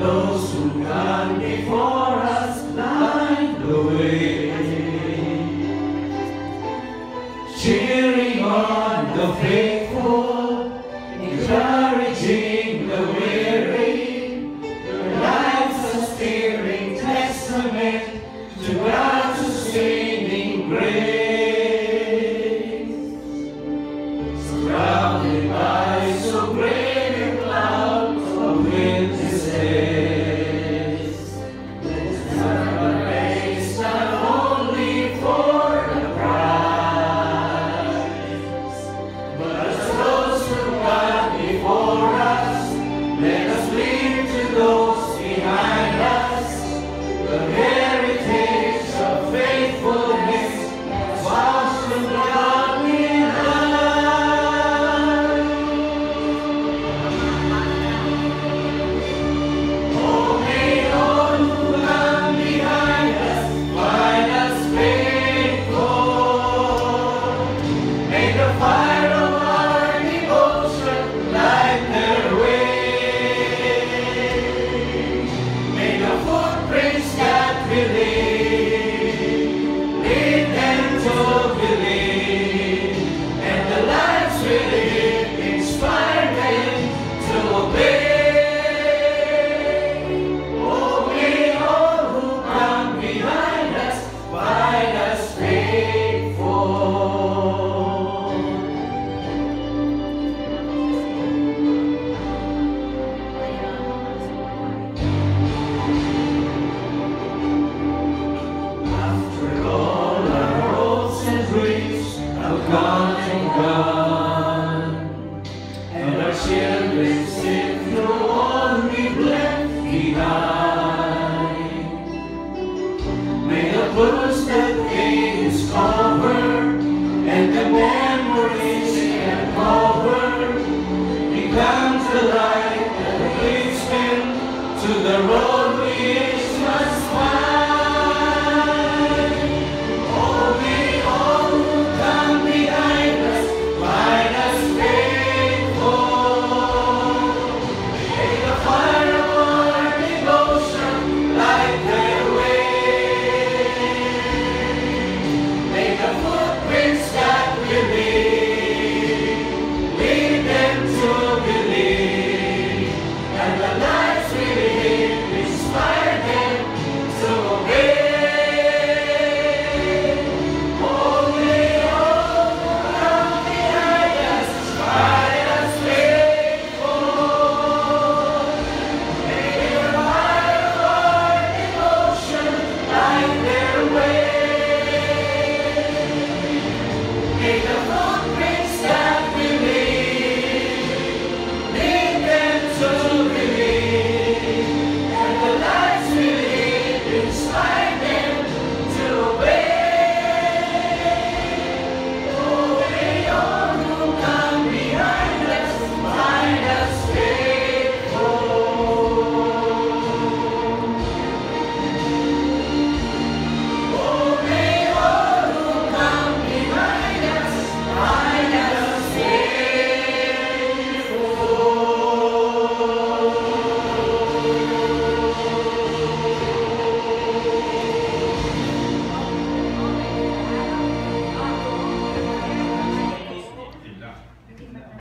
those who gone before us light the way, cheering on the faithful, encouraging the weary. Their lives a steering testament to God's sustaining grace. Surrounded by so great a cloud of witnesses, let's turn our race not only for the prize, but as those who gone before us, let us leave to those behind us the heritage of faithfulness as washed from God in us. Oh, may all who come behind us find us faithful. May the fire of our devotion light their way. May the footprints that we leave lead them to believe, and the lives we live inspire them to obey. Oh, may all who come behind us find us faithful. After all our hopes and dreams have gone and gone, and our children sit through all we've left behind, may the books that they discover and the memories they uncover become the light that leads them to the road